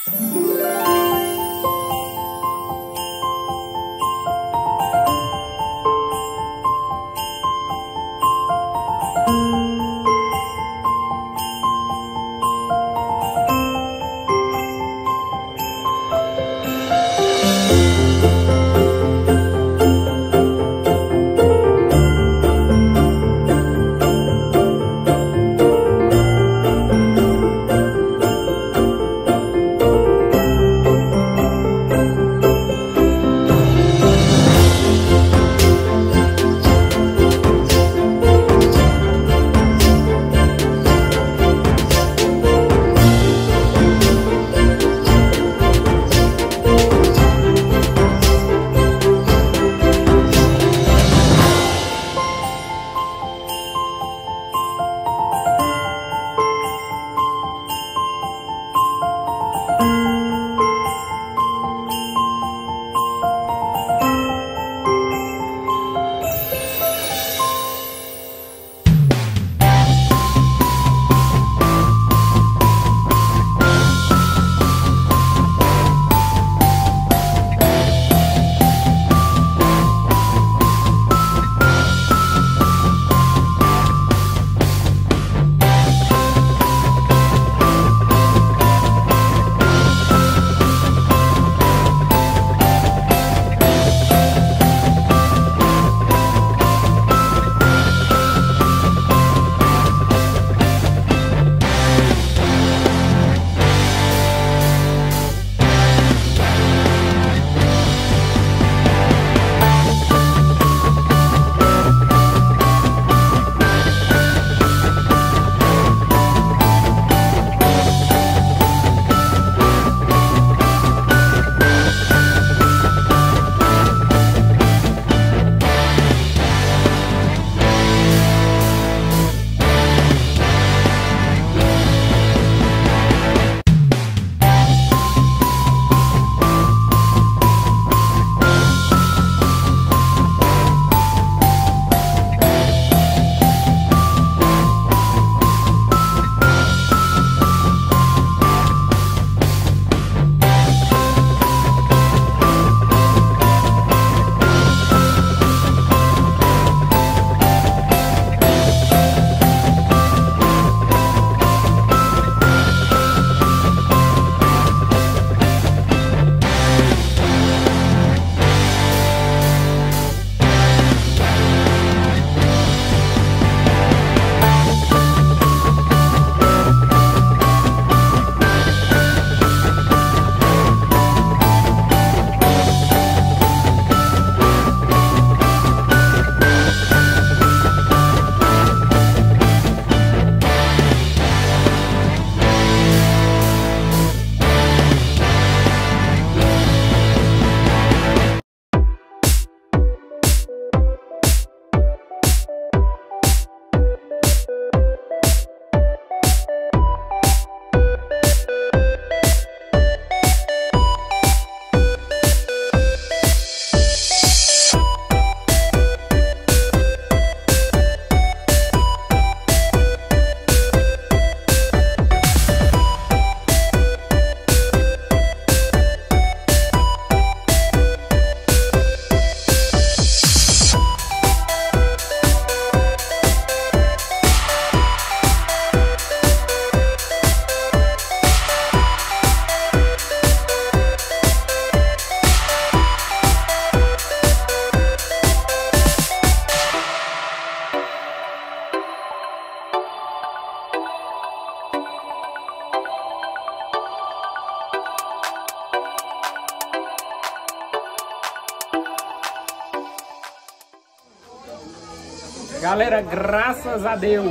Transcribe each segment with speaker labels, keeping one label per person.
Speaker 1: Galera, graças a Deus!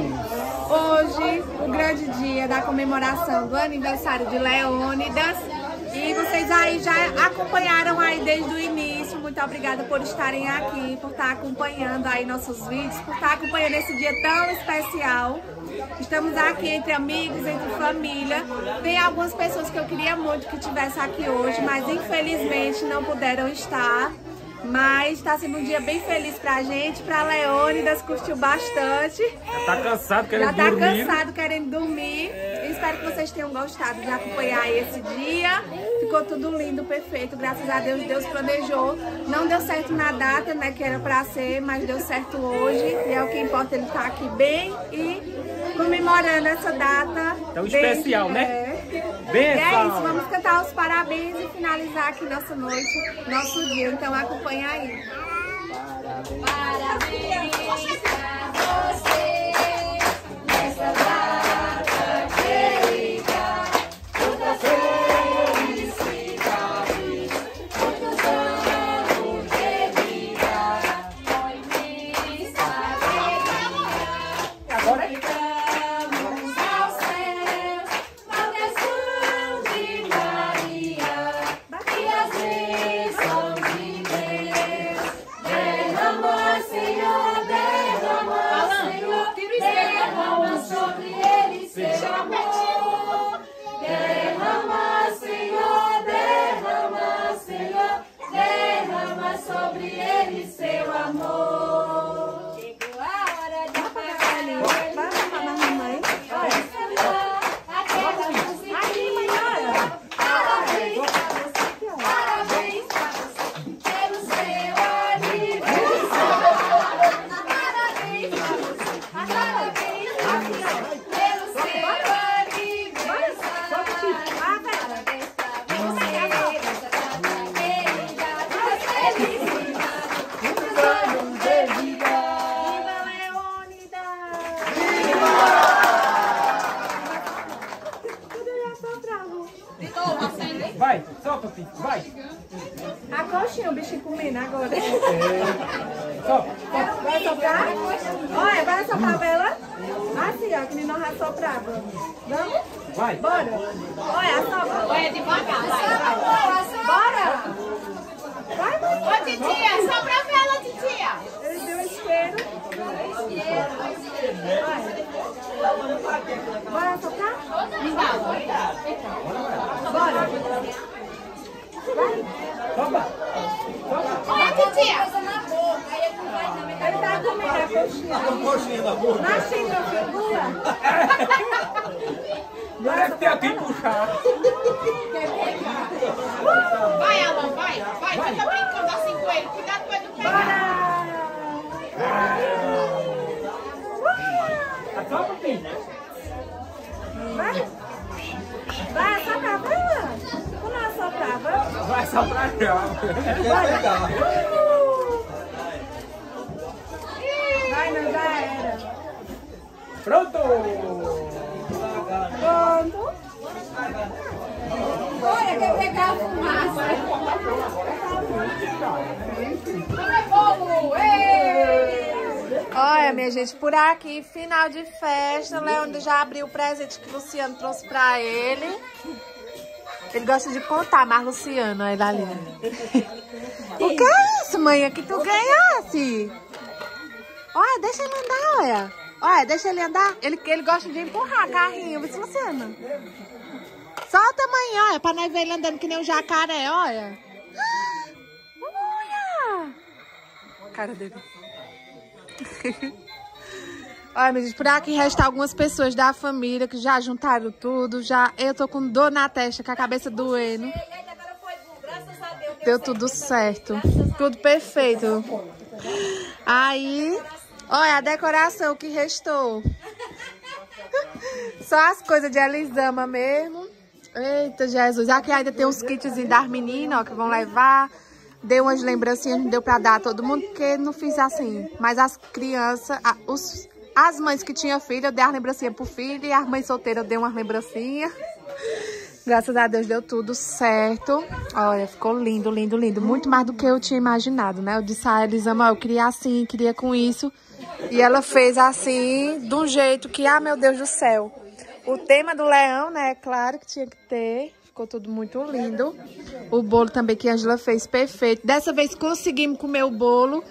Speaker 2: Hoje, o grande dia da comemoração do aniversário de Leônidas. E vocês aí já acompanharam aí desde o início. Muito obrigada por estarem aqui, por estar acompanhando aí nossos vídeos, por estar acompanhando esse dia tão especial. Estamos aqui entre amigos, entre família. Tem algumas pessoas que eu queria muito que estivessem aqui hoje, mas infelizmente não puderam estar. Mas está sendo um dia bem feliz pra gente, pra Leônidas, curtiu bastante.
Speaker 1: Já tá cansado querendo dormir.
Speaker 2: Já tá cansado querendo dormir. espero que vocês tenham gostado de acompanhar esse dia. Ficou tudo lindo, perfeito. Graças a Deus, Deus planejou. Não deu certo na data, né, que era pra ser, mas deu certo hoje. E é o que importa, ele tá aqui bem e comemorando essa data.
Speaker 1: Tão especial, né?
Speaker 2: E é isso, vamos cantar os parabéns e finalizar aqui nossa noite, nosso dia. Então acompanha aí.
Speaker 3: Parabéns pra você nessa data querida, muita felicidade, muitos anos de vida, com imensa alegria.
Speaker 1: Agora
Speaker 3: Gritamos aos céus, proteção de Maria, e as bênçãos de Deus. Derrama, Senhor, derrama sobre ele seu amor. Derrama, Senhor, derrama sobre ele seu amor. Chegou a hora de pagar a
Speaker 2: Mamãe.
Speaker 3: aquela musiquinha. Parabéns pra você, parabéns pra você, pelo seu aniversário. Parabéns pra você, parabéns pra você, pelo seu aniversário. Parabéns pra você, essa data querida, muita felicidade, muitos anos de vida.
Speaker 2: Viva Leônida!
Speaker 1: vai, solta, filho, vai.
Speaker 2: A coxinha, o bichinho comendo agora.
Speaker 1: Solta.
Speaker 2: Vai soprar? Olha, vai soprar pra ela? Assim, ó, que nem nós já soprava. Vamos?
Speaker 1: Vai.
Speaker 2: Bora. Olha, sopra.
Speaker 3: Olha devagar, vai.
Speaker 2: Bora. Vai, mãe.
Speaker 3: Ô, titia, sopra a vela, titia.
Speaker 2: Ele deu isqueiro. Vai. Bora soprar? Bora. Vai.
Speaker 1: Sopa.
Speaker 3: Olha, titia.
Speaker 2: Ele tá comendo a coxinha. Na xícara, filho, pula.
Speaker 1: Agora que tem alguém puxar.
Speaker 3: Vai, Alan, vai. Vai, fica brincando assim com ele. Cuidado com ele do pé.
Speaker 2: Bora.
Speaker 1: Sopra, filho.
Speaker 2: Vai. Vai, assoprar, vai lá. Vamos lá assoprar, vamos?
Speaker 1: Vai soprar já.
Speaker 2: Vai, não, já era.
Speaker 1: Pronto.
Speaker 2: Pronto.
Speaker 3: Olha, quer pegar a fumaça. Vamos fogo.
Speaker 2: Olha, minha gente, por aqui, final de festa. O Leandro já abriu o presente que o Luciano trouxe pra ele. Ele gosta de contar, mas Luciano, olha ali. O que é isso, mãe? Que tu ganhasse? Olha, deixa ele andar, olha. Olha, deixa ele andar. Ele gosta de empurrar carrinho, viu, Luciano? Solta, mãe, olha, pra nós ver ele andando que nem um jacaré, olha. Olha! Cara dele. Olha, meu gente, por aqui restam algumas pessoas da família que já juntaram tudo. Eu tô com dor na testa, com a cabeça doendo. Deu tudo certo. Tudo perfeito. Aí, olha a decoração que restou. Só as coisas de Elisama mesmo. Eita, Jesus. Aqui ainda tem uns kitzinhos das meninas, ó, que vão levar. Dei umas lembrancinhas, não deu pra dar a todo mundo, porque não fiz assim. Mas as crianças, as mães que tinham filho, eu dei as lembrancinhas pro filho. E as mães solteiras, eu dei umas lembrancinhas. Graças a Deus deu tudo certo. Olha, ficou lindo, lindo, lindo. Muito mais do que eu tinha imaginado, né? Eu disse a Elisama, eu queria assim, queria com isso. E ela fez assim, de um jeito que, ah, meu Deus do céu. O tema do leão, né? Claro que tinha que ter. Ficou tudo muito lindo. O bolo também que a Angela fez, perfeito. Dessa vez conseguimos comer o bolo.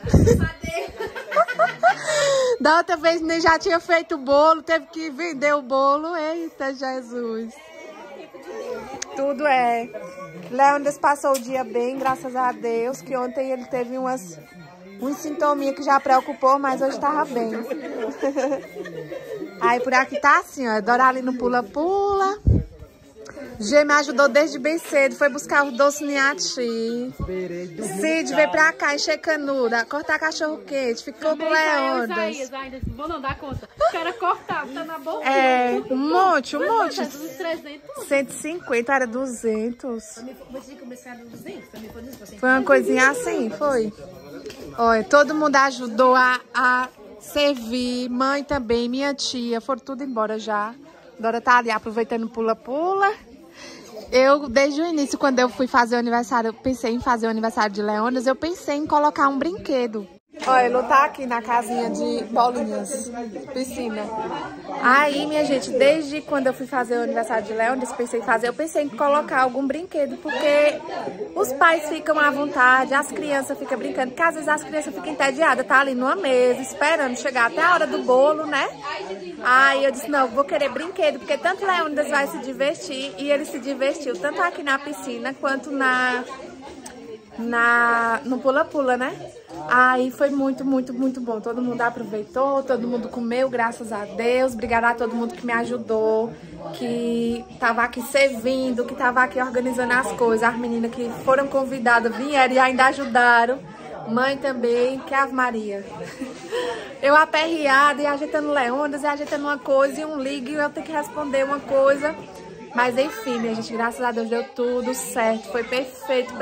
Speaker 2: Da outra vez nem já tinha feito o bolo, teve que vender o bolo. Eita, Jesus. Tudo é. Leônidas passou o dia bem, graças a Deus. Que ontem ele teve uns sintominhas que já preocupou, mas hoje estava bem. Aí por aqui tá assim, ó. Doralino pula-pula. G me ajudou desde bem cedo. Foi buscar o doce Niati. Cid veio pra cá encher canuda, cortar cachorro quente. Ficou com Leondas.
Speaker 4: Vou não dar conta. O cara cortava, tá na boca.
Speaker 2: É, um monte.
Speaker 4: 300.
Speaker 2: 150, era 200. Foi uma coisinha assim, foi. Olha, todo mundo ajudou a servir. Mãe também, minha tia. Foram tudo embora já. Dora tá ali aproveitando pula-pula. Eu, desde o início, quando eu fui fazer o aniversário, eu pensei em fazer o aniversário de Leondas, eu pensei em colocar um brinquedo. Olha, ele tá aqui na casinha de bolinhas, piscina. Aí, minha gente, desde quando eu fui fazer o aniversário de Leondas, eu pensei em colocar algum brinquedo, porque os pais ficam à vontade, as crianças ficam brincando, porque às vezes as crianças ficam entediadas, tá ali numa mesa, esperando chegar até a hora do bolo, né? Aí eu disse, não, vou querer brinquedo, porque tanto Leondas vai se divertir, e ele se divertiu tanto aqui na piscina, quanto no pula-pula, né? Aí foi muito bom. Todo mundo aproveitou, todo mundo comeu, graças a Deus. Obrigada a todo mundo que me ajudou, que tava aqui servindo, que tava aqui organizando as coisas. As meninas que foram convidadas vieram e ainda ajudaram. Mãe também, que Ave Maria. Eu aperreada e ajeitando Leondas, e ajeitando uma coisa e um ligue, e eu tenho que responder uma coisa. Mas enfim, minha gente, graças a Deus deu tudo certo. Foi perfeito.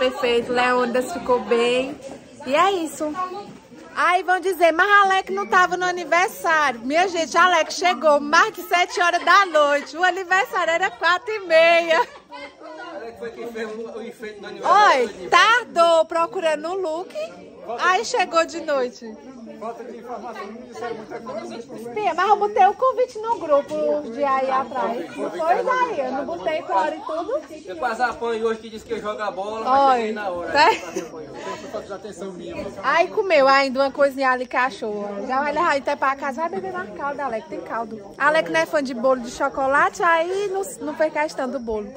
Speaker 2: Leondas ficou bem. E é isso. Aí vão dizer, mas a Alec não tava no aniversário. Minha gente, a Alec chegou mais de 7 horas da noite. O aniversário era 4h30.
Speaker 1: Alec foi quem fez o enfeite do aniversário.
Speaker 2: Oi, tardou procurando o look. Aí chegou de noite.
Speaker 1: Falta de informação, não me disseram muita coisa.
Speaker 2: Pia, mas eu botei o convite no grupo de aí atrás. Não foi, Isaías? Eu não botei fora e tudo?
Speaker 1: Eu quase apanho hoje que disse que eu jogo a bola, mas cheguei na hora. Atenção minha.
Speaker 2: Aí comeu ainda uma coisinha ali que achou. Já vai levar até pra casa, vai beber mais caldo, Alec, tem caldo. Alec não é fã de bolo de chocolate, aí não foi questão do bolo.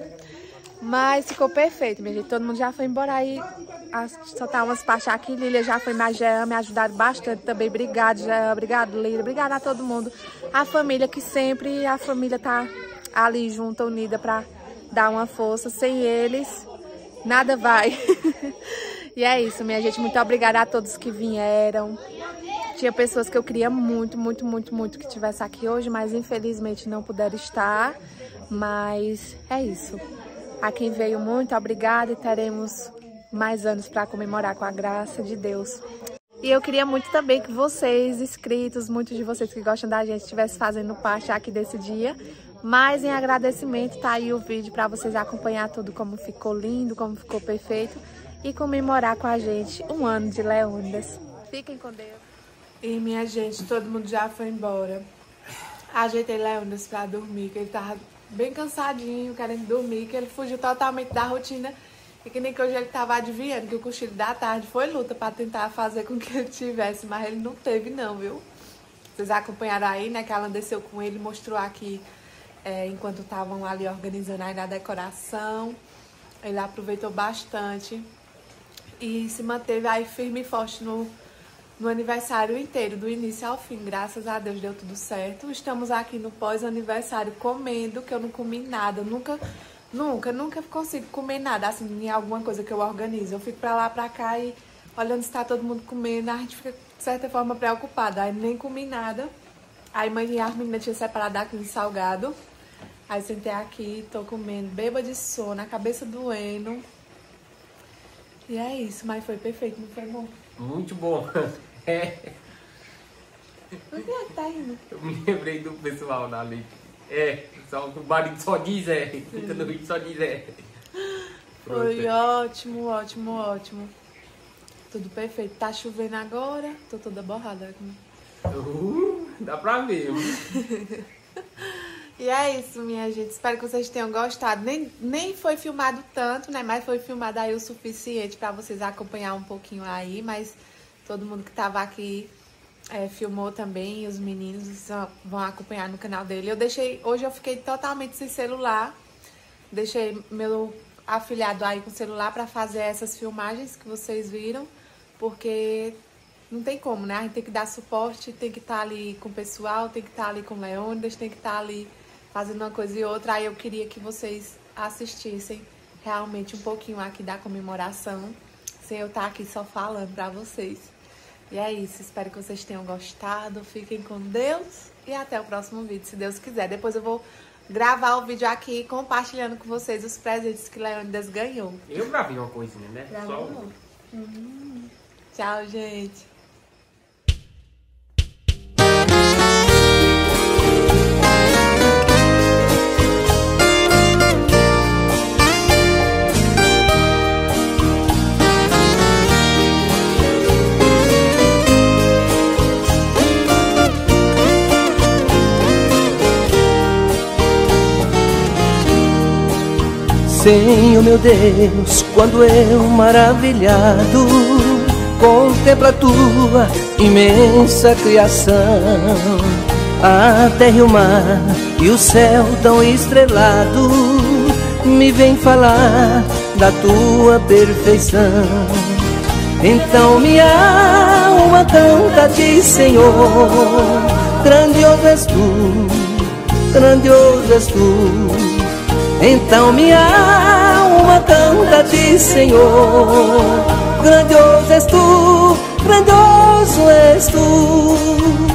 Speaker 2: Mas ficou perfeito, minha gente. Todo mundo já foi embora aí. Só tá umas partes aqui. Lília já foi, mas Jean me ajudaram bastante também. Obrigado, Jean. Obrigado, Lília. Obrigada a todo mundo. A família, que sempre a família tá ali junta, unida pra dar uma força. Sem eles, nada vai. E é isso, minha gente. Muito obrigada a todos que vieram. Tinha pessoas que eu queria muito que tivesse aqui hoje, mas infelizmente não puderam estar. Mas é isso. A quem veio, muito obrigada, e teremos mais anos para comemorar com a graça de Deus. E eu queria muito também que vocês, inscritos, muitos de vocês que gostam da gente, estivessem fazendo parte aqui desse dia. Mas em agradecimento, tá aí o vídeo para vocês acompanhar tudo, como ficou lindo, como ficou perfeito, e comemorar com a gente um ano de Leondas. Fiquem com Deus. E minha gente, todo mundo já foi embora. Ajeitei Leondas para dormir, que ele tava bem cansadinho, querendo dormir, que ele fugiu totalmente da rotina. E que nem que hoje ele tava adivinhando que o cochilo da tarde foi luta pra tentar fazer com que ele tivesse, mas ele não teve não, viu? Vocês acompanharam aí, né, que ela desceu com ele, mostrou aqui, enquanto estavam ali organizando aí na decoração. Ele aproveitou bastante e se manteve aí firme e forte no aniversário inteiro, do início ao fim. Graças a Deus deu tudo certo. Estamos aqui no pós-aniversário comendo, que eu não comi nada. Nunca consigo comer nada, assim, em alguma coisa que eu organizo. Eu fico pra lá, pra cá e olhando se tá todo mundo comendo, a gente fica, de certa forma, preocupada. Aí nem comi nada. Aí mãe e as meninas tinham separado aquele salgado. Aí sentei aqui, tô comendo, bêbada de sono, a cabeça doendo. E é isso, mas foi perfeito, não foi bom?
Speaker 1: Muito bom.
Speaker 2: Por que tá indo?
Speaker 1: Eu me lembrei do pessoal da lei. Só o marido só diz fica no vídeo só diz
Speaker 2: Foi ótimo. Tudo perfeito. Tá chovendo agora, tô toda borrada.
Speaker 1: Dá pra ver.
Speaker 2: E é isso, minha gente. Espero que vocês tenham gostado. Nem foi filmado tanto, né? Mas foi filmado aí o suficiente pra vocês acompanhar um pouquinho aí. Mas todo mundo que tava aqui filmou também. Os meninos vão acompanhar no canal dele. Hoje eu fiquei totalmente sem celular. Deixei meu afilhado aí com o celular pra fazer essas filmagens que vocês viram. Porque não tem como, né? A gente tem que dar suporte, tem que estar ali com o pessoal, tem que estar ali com o Leônidas, tem que estar ali fazendo uma coisa e outra. Aí eu queria que vocês assistissem realmente um pouquinho aqui da comemoração, sem eu estar aqui só falando pra vocês. E é isso, espero que vocês tenham gostado, fiquem com Deus e até o próximo vídeo, se Deus quiser. Depois eu vou gravar o vídeo aqui compartilhando com vocês os presentes que Leônidas ganhou.
Speaker 1: Eu gravei uma coisinha, né?
Speaker 2: Gravou?
Speaker 1: Só...
Speaker 2: Tchau, gente.
Speaker 5: Senhor meu Deus, quando eu maravilhado contemplo a tua imensa criação, a terra e o mar e o céu tão estrelado me vem falar da tua perfeição. Então minha alma canta a ti, Senhor, grandioso és tu, grandioso és tu. Então minha alma canta a ti, Senhor, grandioso és tu, grandioso és tu.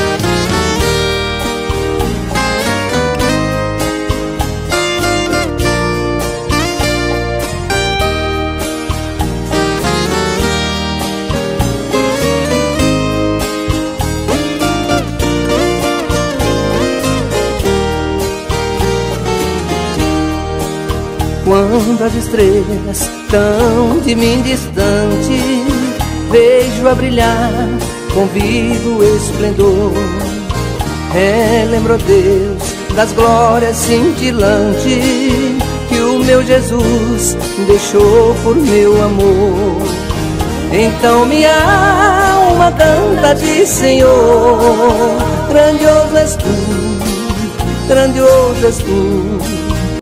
Speaker 5: Quando as estrelas tão de mim distante vejo a brilhar com vivo esplendor, relembro, Deus, das glórias cintilantes que o meu Jesus deixou por meu amor. Então minha alma canta a ti, Senhor, grandioso és tu, grandioso és tu.